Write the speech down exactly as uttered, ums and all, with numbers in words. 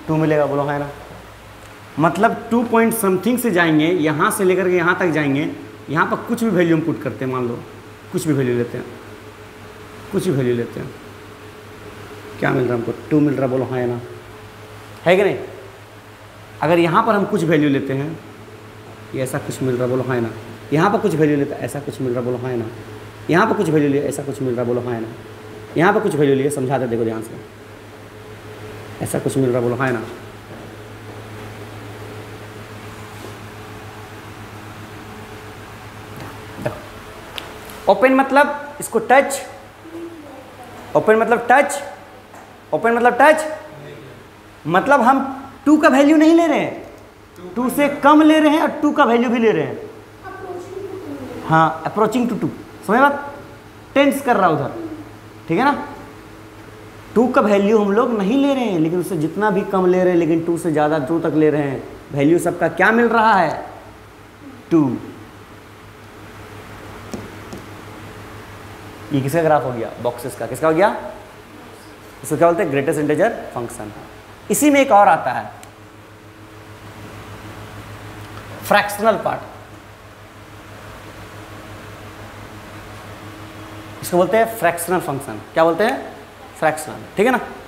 To मिलेगा, बोलो है ना। मतलब टू पॉइंट समथिंग से जाएंगे, यहाँ से लेकर के यहाँ तक जाएंगे, यहाँ पर कुछ भी वैल्यू हम पुट करते हैं, मान लो कुछ भी वैल्यू लेते हैं, कुछ भी वैल्यू लेते हैं, क्या मिल रहा है हमको, टू मिल रहा, बोलो हाँ या ना, है कि नहीं। अगर यहाँ पर हम कुछ वैल्यू लेते हैं, ये ऐसा कुछ मिल रहा, बोलो हाँ या ना। यहाँ पर कुछ वैल्यू लेते हैं, ऐसा कुछ मिल रहा, बोलो हाँ या ना। यहाँ पर कुछ वैल्यू लिए, ऐसा कुछ मिल रहा, बोलो हाँ या ना। यहाँ पर कुछ वैल्यू लिए, समझाते देखो ध्यान से, ऐसा कुछ मिल रहा, बोलो हाँ या ना। ओपन मतलब इसको टच, ओपन मतलब टच, ओपन मतलब टच, मतलब हम टू का वैल्यू नहीं ले रहे हैं, टू से कम ले रहे हैं और टू का वैल्यू भी ले रहे हैं। हाँ, अप्रोचिंग टू टू, समझ बात, टेंस कर रहा उधर, ठीक है ना। टू का वैल्यू हम लोग नहीं ले रहे हैं, लेकिन उससे जितना भी कम ले रहे हैं, लेकिन टू से ज़्यादा टू तक ले रहे हैं, वैल्यू सबका क्या मिल रहा है, टू। ये किसका ग्राफ हो गया, बॉक्सेस का, किसका हो गया, इसको क्या बोलते हैं, ग्रेटेस्ट इंटीजर फंक्शन। इसी में एक और आता है फ्रैक्शनल पार्ट, इसको बोलते हैं फ्रैक्शनल फंक्शन। क्या बोलते हैं, फ्रैक्शनल, ठीक है ना।